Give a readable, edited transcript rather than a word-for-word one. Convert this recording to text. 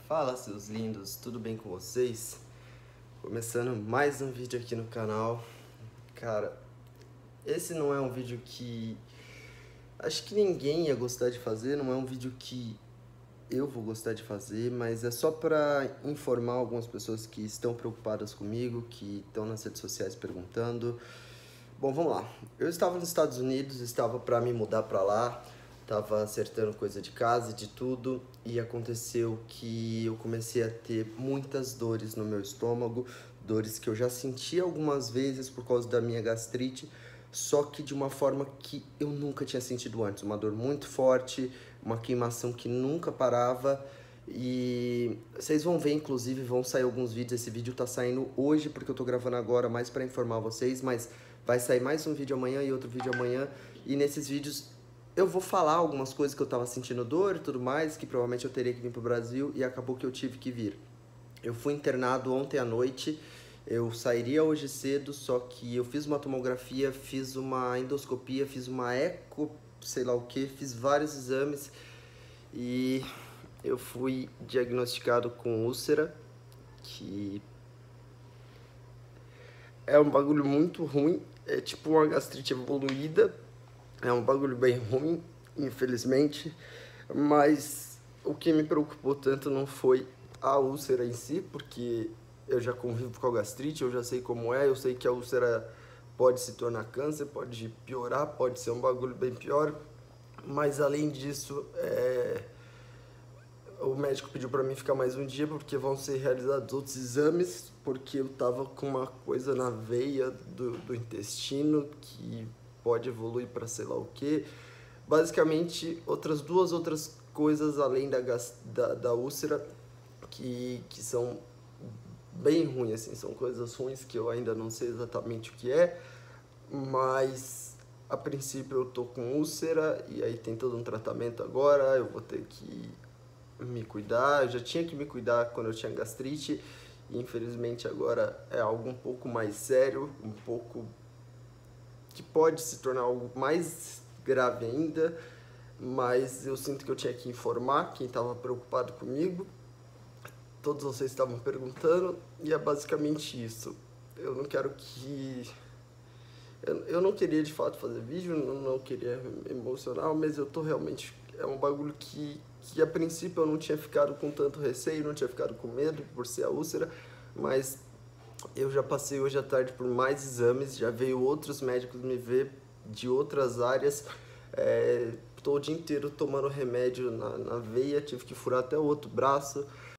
Fala, seus lindos, tudo bem com vocês? Começando mais um vídeo aqui no canal. Cara, esse não é um vídeo que acho que ninguém ia gostar de fazer, não é um vídeo que eu vou gostar de fazer, mas é só pra informar algumas pessoas que estão preocupadas comigo, que estão nas redes sociais perguntando. Bom, vamos lá. Eu estava nos Estados Unidos, estava pra me mudar pra lá, tava acertando coisa de casa e de tudo, e aconteceu que eu comecei a ter muitas dores no meu estômago, dores que eu já senti algumas vezes por causa da minha gastrite, só que de uma forma que eu nunca tinha sentido antes, uma dor muito forte, uma queimação que nunca parava. E vocês vão ver, inclusive, vão sair alguns vídeos. Esse vídeo tá saindo hoje porque eu tô gravando agora mais pra informar vocês, mas vai sair mais um vídeo amanhã e outro vídeo amanhã. E nesses vídeos eu vou falar algumas coisas que eu tava sentindo dor e tudo mais, que provavelmente eu teria que vir pro Brasil, e acabou que eu tive que vir. Eu fui internado ontem à noite, eu sairia hoje cedo, só que eu fiz uma tomografia, fiz uma endoscopia, fiz uma eco, sei lá o que, fiz vários exames e eu fui diagnosticado com úlcera, que é um bagulho muito ruim, é tipo uma gastrite evoluída, é um bagulho bem ruim, infelizmente, mas o que me preocupou tanto não foi a úlcera em si, porque eu já convivo com a gastrite, eu já sei como é, eu sei que a úlcera pode se tornar câncer, pode piorar, pode ser um bagulho bem pior, mas além disso, o médico pediu para mim ficar mais um dia porque vão ser realizados outros exames, porque eu tava com uma coisa na veia do intestino que pode evoluir para sei lá o que. Basicamente, duas outras coisas além da úlcera que são bem ruins, assim, são coisas ruins que eu ainda não sei exatamente o que é, mas a princípio eu tô com úlcera e aí tem todo um tratamento agora, eu vou ter que me cuidar, eu já tinha que me cuidar quando eu tinha gastrite, e infelizmente agora é algo um pouco mais sério, um pouco que pode se tornar algo mais grave ainda, mas eu sinto que eu tinha que informar quem estava preocupado comigo. Todos vocês estavam perguntando e é basicamente isso. Eu não quero que... Eu não queria de fato fazer vídeo, não queria me emocionar, mas eu tô realmente... É um bagulho que a princípio eu não tinha ficado com tanto receio, não tinha ficado com medo por ser a úlcera, mas eu já passei hoje à tarde por mais exames, já veio outros médicos me ver de outras áreas, tô o dia inteiro tomando remédio na veia, tive que furar até o outro braço,